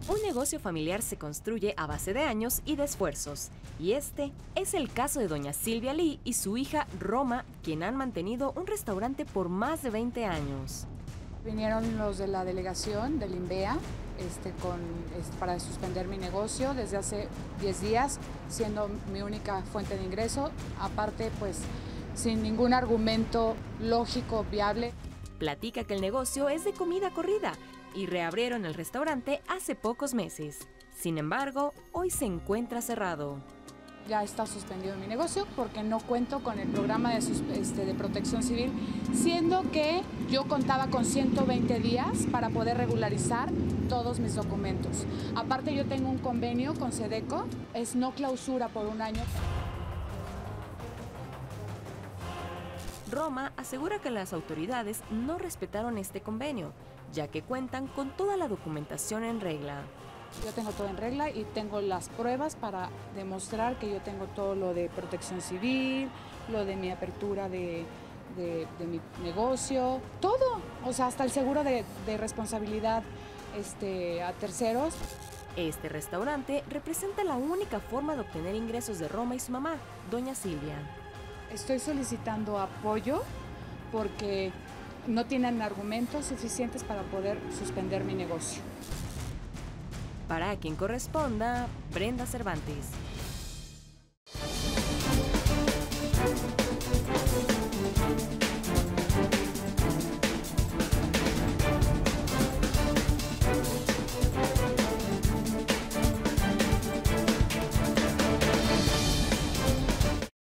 Un negocio familiar se construye a base de años y de esfuerzos, y este es el caso de doña Silvia Lee y su hija Roma, quien han mantenido un restaurante por más de 20 años. Vinieron los de la delegación del INVEA para suspender mi negocio desde hace 10 días, siendo mi única fuente de ingreso, aparte pues sin ningún argumento lógico, viable. Platica que el negocio es de comida corrida y reabrieron el restaurante hace pocos meses. Sin embargo, hoy se encuentra cerrado. Ya está suspendido mi negocio porque no cuento con el programa de protección civil, siendo que yo contaba con 120 días para poder regularizar todos mis documentos. Aparte yo tengo un convenio con SEDECO, es no clausura por un año. Roma asegura que las autoridades no respetaron este convenio, ya que cuentan con toda la documentación en regla. Yo tengo todo en regla y tengo las pruebas para demostrar que yo tengo todo lo de protección civil, lo de mi apertura de mi negocio, todo, o sea, hasta el seguro de responsabilidad a terceros. Este restaurante representa la única forma de obtener ingresos de Roma y su mamá, doña Silvia. Estoy solicitando apoyo porque no tienen argumentos suficientes para poder suspender mi negocio. Para quien corresponda, Brenda Cervantes.